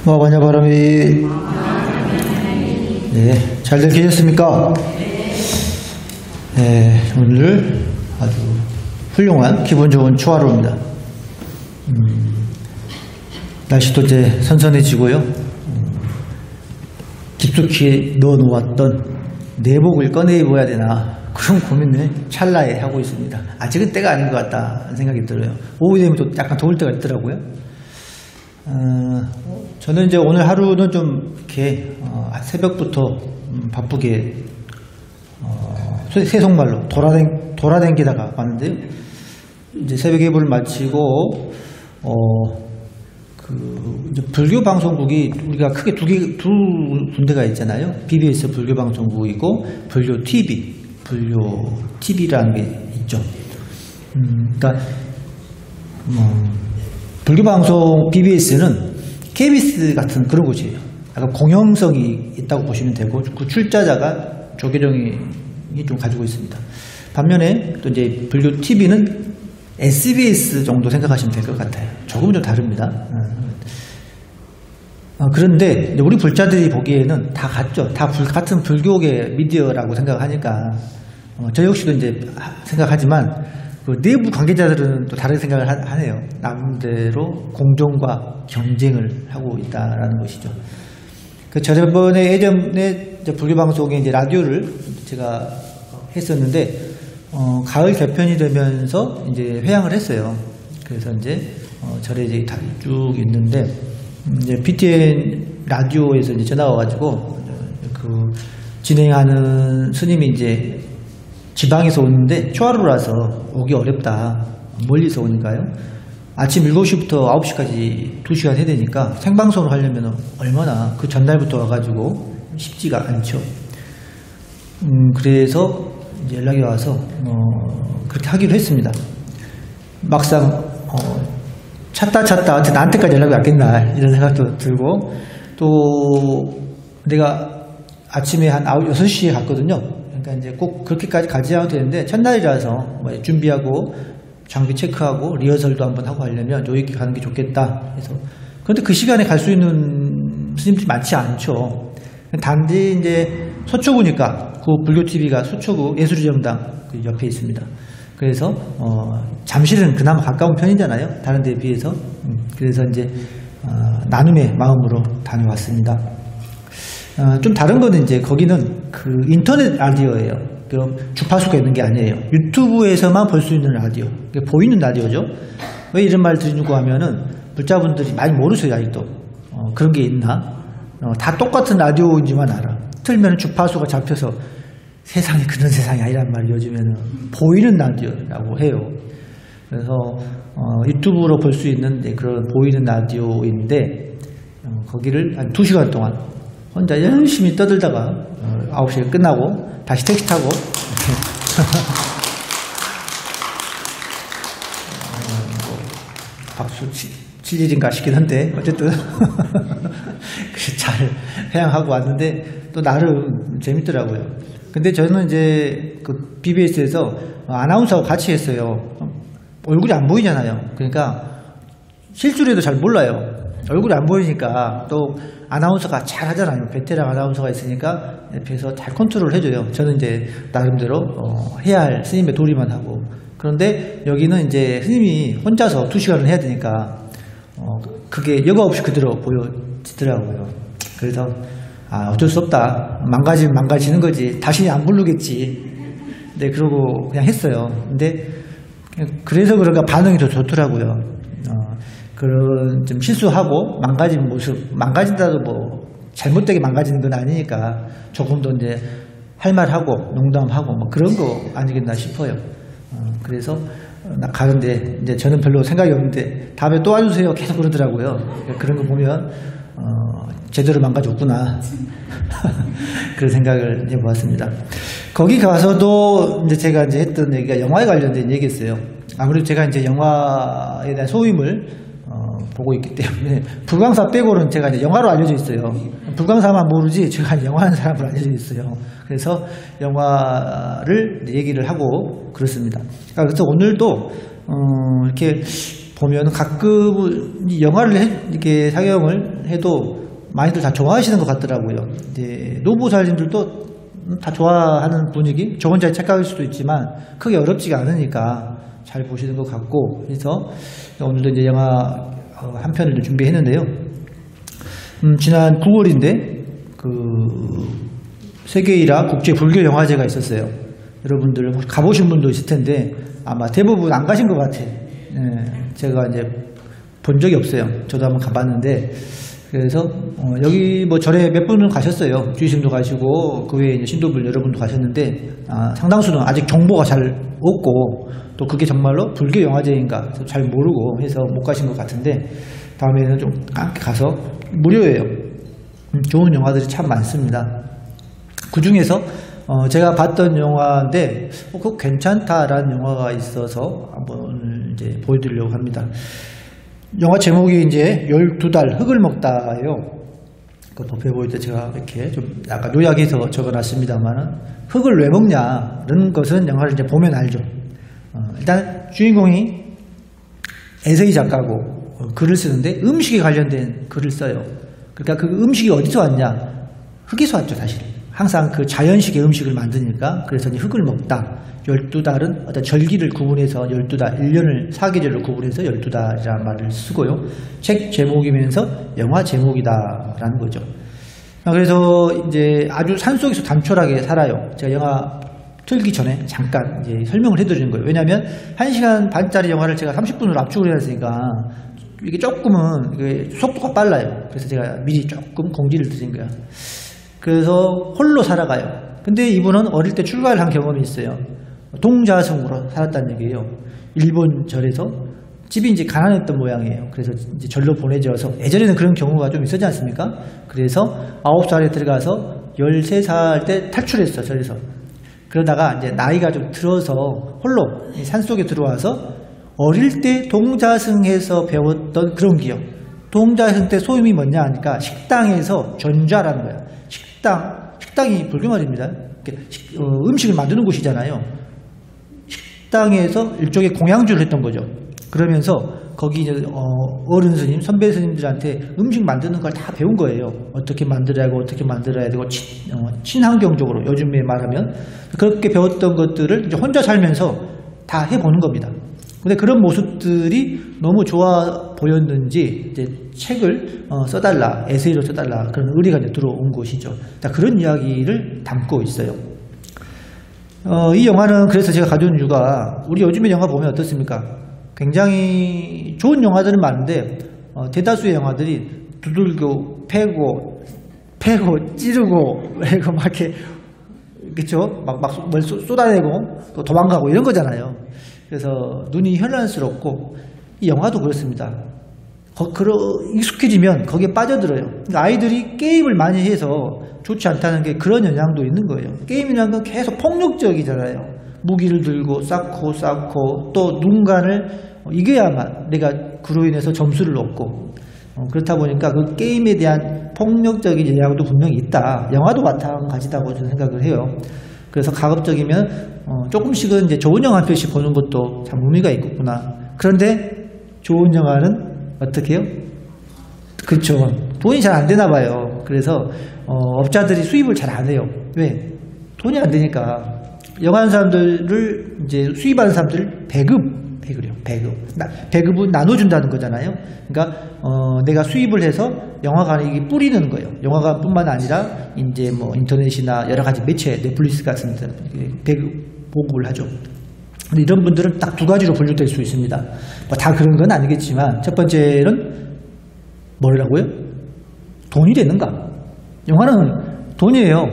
마관야 바람이. 네, 잘들 계셨습니까? 네, 오늘 아주 훌륭한 기분 좋은 초하루입니다. 날씨도 이제 선선해지고요. 깊숙이 넣어놓았던 내복을 꺼내 입어야 되나 그런 고민을 찰나에 하고 있습니다. 아직은 때가 아닌 것 같다는 생각이 들어요. 오후 되면 또 약간 더울 때가 있더라고요. 저는 이제 오늘 하루는 좀 이렇게 새벽부터 바쁘게 세속말로 돌아다니다가 왔는데요. 이제 새벽 예불을 마치고 이제 불교 방송국이 우리가 크게 두 군데가 있잖아요. BBS 불교 방송국이고 불교 TV라는 게 있죠. 그러니까 불교 방송 BBS는 KBS 같은 그런 곳이에요. 약간 공영성이 있다고 보시면 되고 그 출자자가 조계종이 좀 가지고 있습니다. 반면에 또 이제 불교 TV는 SBS 정도 생각하시면 될 것 같아요. 조금 좀 다릅니다. 그런데 우리 불자들이 보기에는 다 같죠. 다 같은 불교계 미디어라고 생각하니까 저 역시도 이제 생각하지만 그 내부 관계자들은 또 다른 생각을 하네요. 나름대로 공정과 경쟁을 하고 있다라는 것이죠. 저번에 예전에 불교 방송에 이제 라디오를 제가 했었는데 가을 개편이 되면서 이제 회향을 했어요. 그래서 이제 절에 이제 다 쭉 있는데 이제 BTN 라디오에서 이제 전화가 와가지고 그 진행하는 스님이 이제 지방에서 오는데 초하루라서 오기 어렵다. 멀리서 오니까요. 아침 7시부터 9시까지 2시간 해야 되니까 생방송을 하려면 얼마나 그 전날부터 와가지고 쉽지가 않죠. 그래서 이제 연락이 와서 그렇게 하기로 했습니다. 막상 찾다 나한테까지 연락이 왔겠나 이런 생각도 들고 또 내가 아침에 한 6시에 갔거든요. 그러니까 이제 꼭 그렇게까지 가지 않아도 되는데 첫날이라서 뭐 준비하고 장비 체크하고 리허설도 한번 하고 하려면 여기 가는 게 좋겠다 해서. 그런데 그 시간에 갈 수 있는 스님들이 많지 않죠. 단지 이제 서초구니까 그 불교 TV가 서초구 예술의 정당 그 옆에 있습니다. 그래서 잠실은 그나마 가까운 편이잖아요. 다른 데에 비해서. 그래서 이제 나눔의 마음으로 다녀왔습니다. 좀 다른 거는 이제 거기는 그 인터넷 라디오예요. 그럼 주파수가 있는 게 아니에요. 유튜브에서만 볼 수 있는 라디오. 보이는 라디오죠. 왜 이런 말 드리냐고 하면은 불자분들이 많이 모르세요. 아직도 그런 게 있나? 다 똑같은 라디오인지만 알아. 틀면 주파수가 잡혀서 세상이 그런 세상이 아니란 말이 요즘에는 보이는 라디오라고 해요. 그래서 유튜브로 볼 수 있는 그런 보이는 라디오인데 거기를 한 2시간 동안 혼자 열심히 떠들다가 9시에 끝나고 다시 택시 타고 박수 칠 일인가 싶긴 한데 어쨌든 잘 회향하고 왔는데 또 나름 재밌더라고요. 근데 저는 이제 그 BBS에서 아나운서하고 같이 했어요. 얼굴이 안 보이잖아요. 그러니까 실수를 해도 잘 몰라요. 얼굴이 안 보이니까 또 아나운서가 잘 하잖아요. 베테랑 아나운서가 있으니까 옆에서 잘 컨트롤 해줘요. 저는 이제 나름대로 해야 할 스님의 도리만 하고. 그런데 여기는 이제 스님이 혼자서 2시간을 해야 되니까 그게 여과 없이 그대로 보여지더라고요. 그래서 어쩔 수 없다. 망가지면 망가지는 거지. 다시 안 부르겠지. 네, 그러고 그냥 했어요. 근데 그래서 그런가 반응이 더 좋더라고요. 그런 좀 실수하고 망가진 모습, 망가진다도 뭐 잘못되게 망가지는 건 아니니까 조금 더 이제 할 말하고 농담하고 뭐 그런 거 아니겠나 싶어요. 그래서 나 가는데 이제 저는 별로 생각이 없는데 다음에 또 와주세요. 계속 그러더라고요. 그런 거 보면 제대로 망가졌구나. 그런 생각을 해보았습니다. 거기 가서도 이제 제가 이제 했던 얘기가 영화에 관련된 얘기였어요. 아무래도 제가 이제 영화에 대한 소임을 보고 있기 때문에 불광사 빼고는 제가 이제 영화로 알려져 있어요. 불광사만 모르지 제가 영화하는 사람으로 알려져 있어요. 그래서 영화를 얘기를 하고 그렇습니다. 그래서 오늘도 이렇게 보면 가끔 이 영화를 이렇게 상영을 해도 많이들 다 좋아하시는 것 같더라고요. 이제 노부살님들도 다 좋아하는 분위기, 저 혼자 착각할 수도 있지만 크게 어렵지가 않으니까 잘 보시는 것 같고, 그래서 오늘도 이제 영화 한 편을 준비했는데요. 지난 9월인데 그 세계 1화 국제 불교 영화제가 있었어요. 여러분들 가보신 분도 있을 텐데 아마 대부분 안 가신 것 같아요. 제가 이제 본 적이 없어요. 저도 한번 가봤는데, 그래서 여기 뭐 절에 몇 분은 가셨어요. 주의심도 가시고 그 외에 이제 신도분 여러분도 가셨는데, 상당수는 아직 정보가 잘 없고 또 그게 정말로 불교 영화제인가 잘 모르고 해서 못 가신 것 같은데, 다음에는 좀 함께 가서 무료예요. 좋은 영화들이 참 많습니다. 그 중에서 제가 봤던 영화인데 그거 괜찮다라는 영화가 있어서 한번 이제 보여드리려고 합니다. 영화 제목이 이제 12달 흙을 먹다예요. 그 도표에 보일 때 제가 이렇게 좀 약간 요약해서 적어놨습니다만은, 흙을 왜 먹냐는 것은 영화를 이제 보면 알죠. 일단 주인공이 에세이 작가고 글을 쓰는데 음식에 관련된 글을 써요. 그러니까 그 음식이 어디서 왔냐? 흙에서 왔죠, 사실. 항상 그 자연식의 음식을 만드니까. 그래서 이제 흙을 먹다. 12달은 어떤 절기를 구분해서 12달, 1년을 4계절로 구분해서 12달이라는 말을 쓰고요. 책 제목이면서 영화 제목이다라는 거죠. 그래서 이제 아주 산속에서 단촐하게 살아요. 제가 영화 틀기 전에 잠깐 이제 설명을 해드리는 거예요. 왜냐하면 1시간 반짜리 영화를 제가 30분으로 압축을 해놨으니까 이게 조금은 이게 속도가 빨라요. 그래서 제가 미리 조금 공지를 드린 거예요. 그래서 홀로 살아가요. 근데 이분은 어릴 때 출가를 한 경험이 있어요. 동자승으로 살았다는 얘기예요. 일본 절에서 집이 이제 가난했던 모양이에요. 그래서 이제 절로 보내져서, 예전에는 그런 경우가 좀 있었지 않습니까? 그래서 9살에 들어가서 13살 때 탈출했어, 절에서. 그러다가 이제 나이가 좀 들어서 홀로 산속에 들어와서 어릴 때 동자승에서 배웠던 그런 기억. 동자승 때 소임이 뭐냐 하니까 식당에서 전좌라는 거야. 식당이 불교 말입니다. 음식을 만드는 곳이잖아요. 식당에서 일종의 공양주를 했던 거죠. 그러면서 거기 이제 어른 스님, 선배 스님들한테 음식 만드는 걸 다 배운 거예요. 어떻게 만들어야 하고 어떻게 만들어야 되고 친환경적으로 요즘에 말하면 그렇게 배웠던 것들을 이제 혼자 살면서 다 해보는 겁니다. 근데 그런 모습들이 너무 좋아 보였는지 이제 책을 써달라, 에세이로 써달라 그런 의뢰가 이제 들어온 것이죠. 그런 이야기를 담고 있어요. 이 영화는 그래서 제가 가져온 이유가, 우리 요즘에 영화 보면 어떻습니까? 굉장히 좋은 영화들은 많은데 대다수의 영화들이 두들고 패고 찌르고 막 이렇게, 그쵸? 막 뭘 쏟아내고 또 도망가고 이런 거잖아요. 그래서 눈이 현란스럽고, 이 영화도 그렇습니다. 익숙해지면 거기에 빠져들어요. 그러니까 아이들이 게임을 많이 해서 좋지 않다는 게 그런 영향도 있는 거예요. 게임이라는 건 계속 폭력적이잖아요. 무기를 들고 쌓고 또 누군가를 이겨야만 내가 그로 인해서 점수를 얻고, 그렇다 보니까 그 게임에 대한 폭력적인 영향도 분명히 있다. 영화도 마찬가지다고 저는 생각을 해요. 그래서 가급적이면 조금씩은 이제 좋은 영화 한 편씩 보는 것도 참 의미가 있겠구나. 그런데 좋은 영화는 어떻게 해요? 그렇죠. 돈이 잘 안 되나 봐요. 그래서 업자들이 수입을 잘 안 해요. 왜? 돈이 안 되니까. 영화 하는 사람들을 이제 수입하는 사람들을 배급은 나눠준다는 거잖아요. 그러니까 내가 수입을 해서 영화관에 이게 뿌리는 거예요. 영화관뿐만 아니라 이제 뭐 인터넷이나 여러 가지 매체, 넷플릭스 같은 데 보급을 하죠. 근데 이런 분들은 딱 두 가지로 분류될 수 있습니다. 뭐 다 그런 건 아니겠지만, 첫 번째는 뭐라고요? 돈이 되는가? 영화는 돈이에요.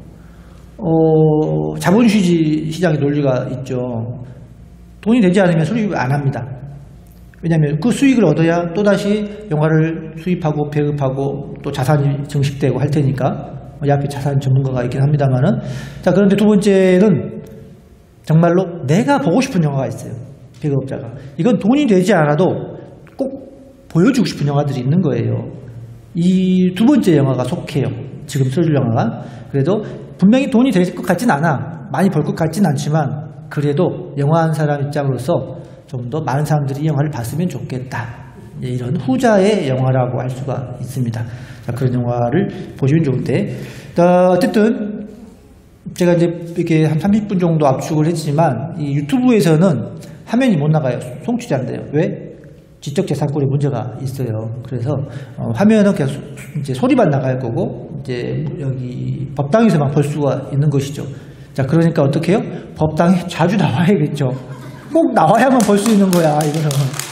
자본주의 시장의 논리가 있죠. 돈이 되지 않으면 수입을 안 합니다. 왜냐하면 그 수익을 얻어야 또다시 영화를 수입하고 배급하고 또 자산이 증식되고 할 테니까. 이 앞에 자산 전문가가 있긴 합니다만은. 자, 그런데 두 번째는 정말로 내가 보고 싶은 영화가 있어요. 배급업자가. 이건 돈이 되지 않아도 꼭 보여주고 싶은 영화들이 있는 거예요. 이 두 번째 영화가 속해요. 지금 써줄 영화가. 그래도 분명히 돈이 될 것 같진 않아. 많이 벌 것 같진 않지만, 그래도 영화 한 사람 입장으로서 좀 더 많은 사람들이 이 영화를 봤으면 좋겠다. 이런 후자의 영화라고 할 수가 있습니다. 자, 그런 영화를 보시면 좋은데, 어쨌든 제가 이제 이렇게 한 30분 정도 압축을 했지만 이 유튜브에서는 화면이 못 나가요. 송출이 안 돼요. 왜? 지적재산권에 문제가 있어요. 그래서 화면은 계속 이제 소리만 나갈 거고 이제 여기 법당에서만 볼 수가 있는 것이죠. 자, 그러니까 어떻게 해요? 법당에 자주 나와야겠죠. 꼭 나와야만 볼 수 있는 거야. 이거는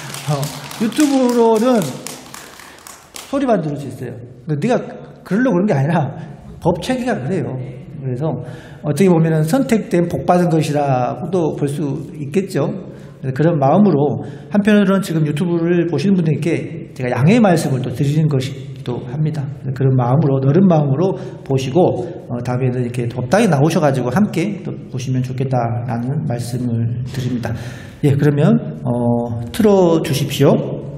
유튜브로는 소리만 들을 수 있어요. 네가 그러려고 그런 게 아니라 법 체계가 그래요. 그래서 어떻게 보면은 선택된 복 받은 것이라고도 볼 수 있겠죠. 그런 마음으로 한편으로는 지금 유튜브를 보시는 분들께 제가 양해의 말씀을 또 드리는 것이기도 합니다. 그런 마음으로, 너른 마음으로 보시고 다음에는 이렇게 법당에 나오셔가지고 함께 또 보시면 좋겠다라는 말씀을 드립니다. 예, 그러면 틀어 주십시오.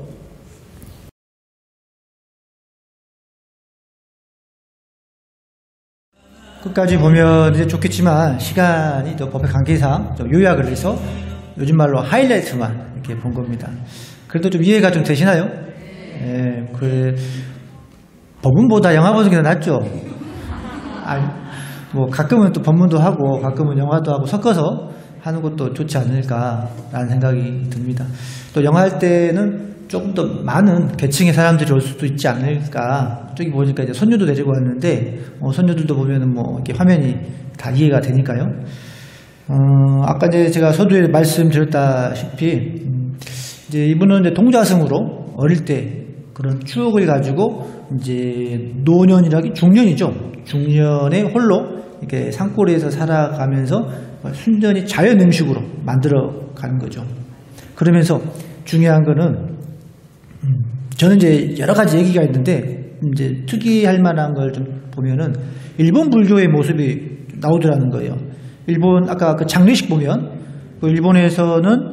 끝까지 보면 이제 좋겠지만 시간이 또 법의 관계상 좀 요약을 해서 요즘 말로 하이라이트만 이렇게 본 겁니다. 그래도 좀 이해가 좀 되시나요? 예, 법문보다 영화 보는 게 더 낫죠? 뭐 가끔은 또 법문도 하고 가끔은 영화도 하고 섞어서 하는 것도 좋지 않을까라는 생각이 듭니다. 또 영화 할 때는 조금 더 많은 계층의 사람들이 올 수도 있지 않을까. 저기 보니까 이제 손녀도 데리고 왔는데, 손녀들도 보면은 뭐 이렇게 화면이 다 이해가 되니까요. 아까 이제 제가 서두에 말씀드렸다시피, 이제 이분은 이제 동자승으로 어릴 때 그런 추억을 가지고 이제 노년이라기 중년이죠. 중년에 홀로 이렇게 산골에서 살아가면서 순전히 자연 음식으로 만들어 가는 거죠. 그러면서 중요한 거는 저는 이제 여러 가지 얘기가 있는데 이제 특이할 만한 걸 좀 보면은 일본 불교의 모습이 나오더라는 거예요. 일본 아까 그 장례식 보면 그 일본에서는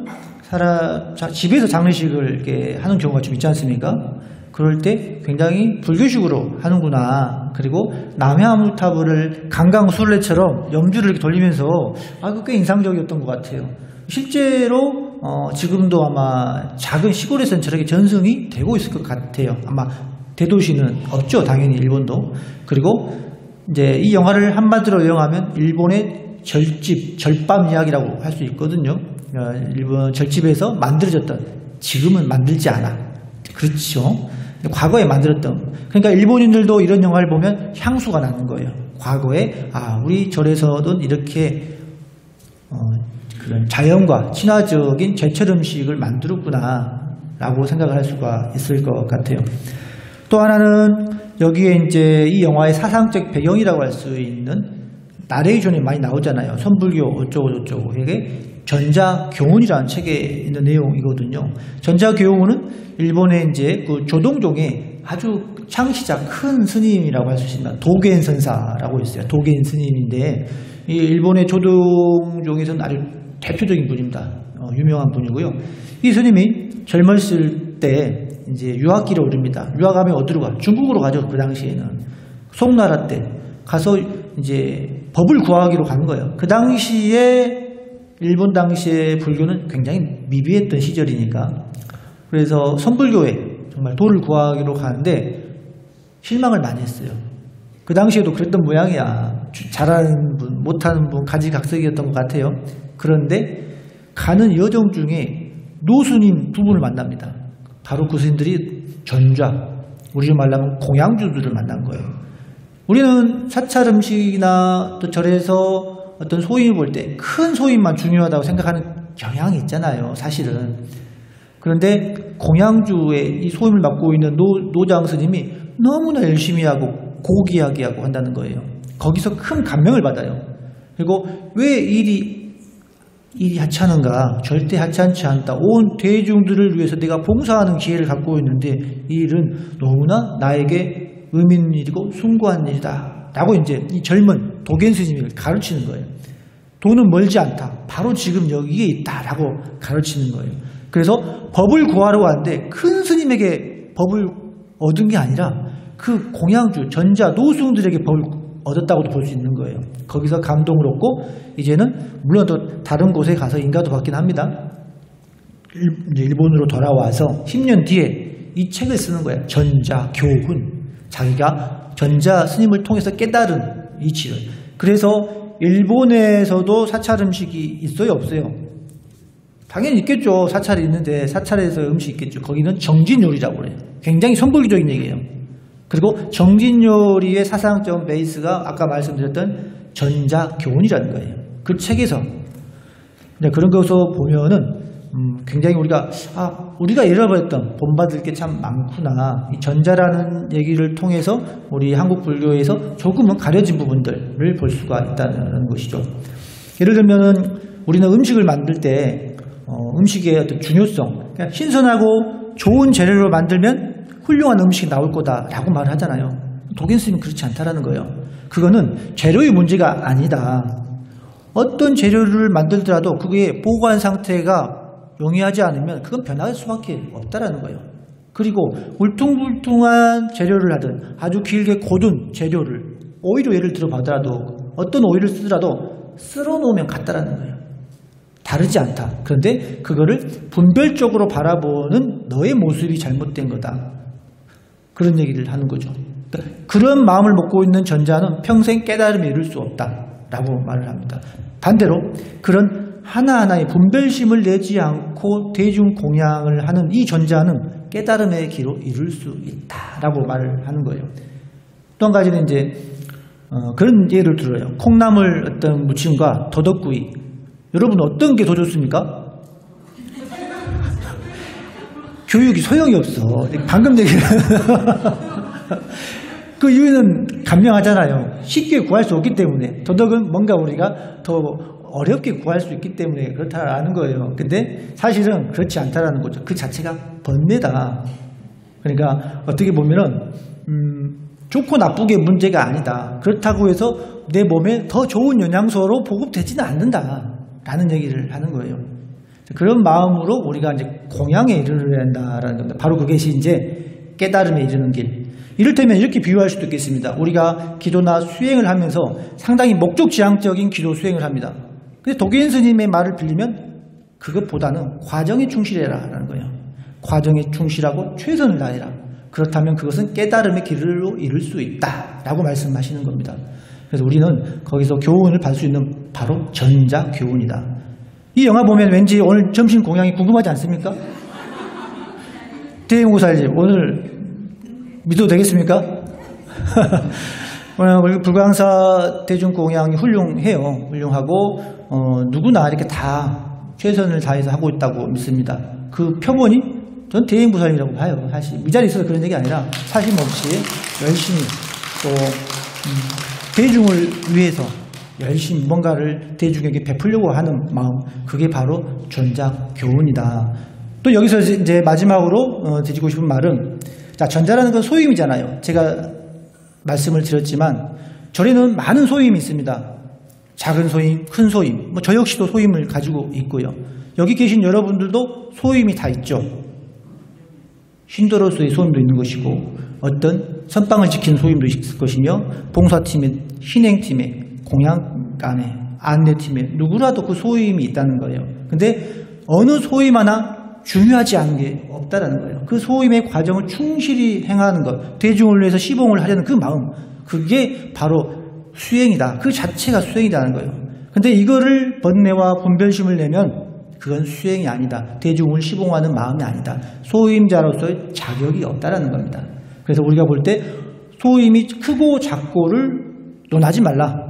집에서 장례식을 이렇게 하는 경우가 좀 있지 않습니까? 그럴 때 굉장히 불교식으로 하는구나. 그리고 남해아무타불을 강강술래처럼 염주를 이렇게 돌리면서 꽤 인상적이었던 것 같아요. 실제로 지금도 아마 작은 시골에서는 저렇게 전승이 되고 있을 것 같아요. 아마 대도시는 없죠, 당연히 일본도. 그리고 이제 이 영화를 한마디로 요약하면 일본의 절집, 절밤 이야기라고 할 수 있거든요. 일본 절집에서 만들어졌던, 지금은 만들지 않아. 그렇죠. 과거에 만들었던. 그러니까 일본인들도 이런 영화를 보면 향수가 나는 거예요. 과거에 우리 절에서는 이렇게 그런 자연과 친화적인 제철 음식을 만들었구나 라고 생각을 할 수가 있을 것 같아요. 또 하나는 여기에 이제 이 영화의 사상적 배경이라고 할 수 있는 나레이션이 많이 나오잖아요. 선불교 어쩌고 저쩌고. 이게 전자교훈이라는 책에 있는 내용이거든요. 전자교훈은 일본의 이제 그 조동종의 아주 창시자 큰 스님이라고 할 수 있는 도겐 선사라고 있어요. 도겐 스님인데 이 일본의 조동종에서는 아주 대표적인 분입니다. 유명한 분이고요. 이 스님이 젊었을 때 이제 유학길에 오릅니다. 유학하면 어디로 가? 중국으로 가죠. 그 당시에는 송나라 때 가서 이제 법을 구하기로 간 거예요. 그 당시에 일본 당시의 불교는 굉장히 미비했던 시절이니까 그래서 선불교에 정말 도를 구하기로 가는데 실망을 많이 했어요. 그 당시에도 그랬던 모양이야. 잘하는 분, 못하는 분, 가지각색이었던 것 같아요. 그런데 가는 여정 중에 노스님 두 분을 만납니다. 바로 그 스님들이 전좌, 우리로 말하면 공양주들을 만난 거예요. 우리는 사찰 음식이나 또 절에서 어떤 소임을 볼 때 큰 소임만 중요하다고 생각하는 경향이 있잖아요. 사실은. 그런데 공양주의 이 소임을 맡고 있는 노장 스님이 너무나 열심히 하고 고귀하게 한다는 거예요. 거기서 큰 감명을 받아요. 그리고 왜 일이 하찮은가? 절대 하찮지 않다. 온 대중들을 위해서 내가 봉사하는 기회를 갖고 있는데 이 일은 너무나 나에게 의미 있는 일이고 숭고한 일이다. 라고 이제 이 젊은 도겐 스님을 가르치는 거예요. 돈은 멀지 않다. 바로 지금 여기에 있다. 라고 가르치는 거예요. 그래서 법을 구하러 왔는데 큰 스님에게 법을 얻은 게 아니라 그 공양주, 전자, 노승들에게 법을 얻었다고도 볼 수 있는 거예요. 거기서 감동을 얻고 이제는 물론 또 다른 곳에 가서 인가도 받긴 합니다. 이제 일본으로 돌아와서 10년 뒤에 이 책을 쓰는 거예요. 전자교훈. 자기가 전자 스님을 통해서 깨달은 이치를. 그래서 일본에서도 사찰 음식이 있어요, 없어요? 당연히 있겠죠. 사찰이 있는데 사찰에서 음식이 있겠죠. 거기는 정진요리라고 그래요. 굉장히 선불교적인 얘기예요. 그리고 정진요리의 사상적 베이스가 아까 말씀드렸던 전자교훈이라는 거예요. 그 책에서 그런 것을 보면은 굉장히 우리가 잃어버렸던 본받을 게 참 많구나. 이 전자라는 얘기를 통해서 우리 한국 불교에서 조금은 가려진 부분들을 볼 수가 있다는 것이죠. 예를 들면은 우리는 음식을 만들 때 음식의 어떤 중요성, 그러니까 신선하고 좋은 재료로 만들면 훌륭한 음식이 나올 거다라고 말을 하잖아요. 도gen 스님은 그렇지 않다라는 거예요. 그거는 재료의 문제가 아니다. 어떤 재료를 만들더라도 그게 보관 상태가 용이하지 않으면 그건 변할 수밖에 없다라는 거예요. 그리고 울퉁불퉁한 재료를 하든 아주 길게 고든 재료를 오일을 예를 들어 보더라도 어떤 오일을 쓰더라도 쓸어 놓으면 같다라는 거예요. 다르지 않다. 그런데 그거를 분별적으로 바라보는 너의 모습이 잘못된 거다. 그런 얘기를 하는 거죠. 그런 마음을 먹고 있는 전자는 평생 깨달음에 이를 수 없다라고 말을 합니다. 반대로 그런 하나하나의 분별심을 내지 않고 대중 공양을 하는 이 전자는 깨달음의 길로 이룰 수 있다라고 말을 하는 거예요. 또 한 가지는 이제 그런 예를 들어요. 콩나물 어떤 무침과 더덕구이. 여러분 어떤 게 더 좋습니까? 교육이 소용이 없어. 방금 얘기를 그 이유는 간명하잖아요. 쉽게 구할 수 없기 때문에. 더덕은 뭔가 우리가 더 어렵게 구할 수 있기 때문에 그렇다라는 거예요. 근데 사실은 그렇지 않다라는 거죠. 그 자체가 번뇌다. 그러니까 어떻게 보면은 좋고 나쁘게 문제가 아니다. 그렇다고 해서 내 몸에 더 좋은 영양소로 보급되지는 않는다라는 얘기를 하는 거예요. 그런 마음으로 우리가 이제 공양에 이르러야 한다라는 겁니다. 바로 그것이 이제 깨달음에 이르는 길. 이를테면 이렇게 비유할 수도 있겠습니다. 우리가 기도나 수행을 하면서 상당히 목적지향적인 기도 수행을 합니다. 근데 도gen 스님의 말을 빌리면 그것보다는 과정에 충실해라라는 거예요. 과정에 충실하고 최선을 다해라. 그렇다면 그것은 깨달음의 길로 이룰 수 있다라고 말씀하시는 겁니다. 그래서 우리는 거기서 교훈을 받을 수 있는 바로 전자 교훈이다. 이 영화 보면 왠지 오늘 점심 공양이 궁금하지 않습니까? 대행고사님 오늘 믿어도 되겠습니까? 오늘 불광사 대중공양이 훌륭해요. 훌륭하고 누구나 이렇게 다 최선을 다해서 하고 있다고 믿습니다. 그 표본이 전 대행부사님이라고 봐요. 사실 이 자리에 있어서 그런 얘기 아니라 사심 없이 열심히 또 대중을 위해서 열심히 뭔가를 대중에게 베풀려고 하는 마음, 그게 바로 전자 교훈이다. 또 여기서 이제 마지막으로 드리고 싶은 말은, 자, 전자라는 건 소임이잖아요. 제가 말씀을 드렸지만 절에는 많은 소임이 있습니다. 작은 소임, 큰 소임, 저 역시도 소임을 가지고 있고요. 여기 계신 여러분들도 소임이 다 있죠. 신도로서의 소임도 있는 것이고, 어떤 선방을 지키는 소임도 있을 것이며, 봉사팀의, 신행팀의, 공양간의, 안내팀의 누구라도 그 소임이 있다는 거예요. 근데 어느 소임 하나 중요하지 않은 게 없다라는 거예요. 그 소임의 과정을 충실히 행하는 것, 대중을 위해서 시봉을 하려는 그 마음, 그게 바로 수행이다. 그 자체가 수행이라는 거예요. 근데 이거를 번뇌와 분별심을 내면 그건 수행이 아니다. 대중을 시봉하는 마음이 아니다. 소임자로서의 자격이 없다라는 겁니다. 그래서 우리가 볼 때 소임이 크고 작고를 논하지 말라.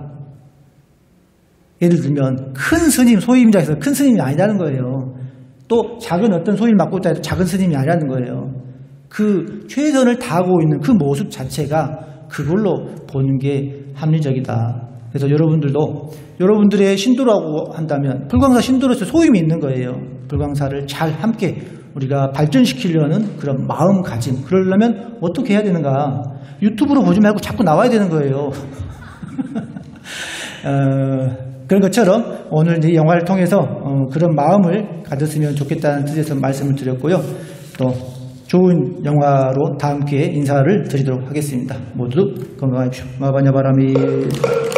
예를 들면 큰 스님, 소임자에서 큰 스님이 아니라는 거예요. 또 작은 어떤 소임을 맡고 있다 해도 작은 스님이 아니라는 거예요. 그 최선을 다하고 있는 그 모습 자체가 그걸로 보는 게 합리적이다. 그래서 여러분들도 여러분들의 신도라고 한다면 불광사 신도로서 소임이 있는 거예요. 불광사를 잘 함께 우리가 발전시키려는 그런 마음가짐. 그러려면 어떻게 해야 되는가? 유튜브로 보지 말고 자꾸 나와야 되는 거예요. 그런 것처럼 오늘 이 영화를 통해서 그런 마음을 가졌으면 좋겠다는 뜻에서 말씀을 드렸고요. 또 좋은 영화로 다음 기회에 인사를 드리도록 하겠습니다. 모두 건강하십시오. 마바냐바라미.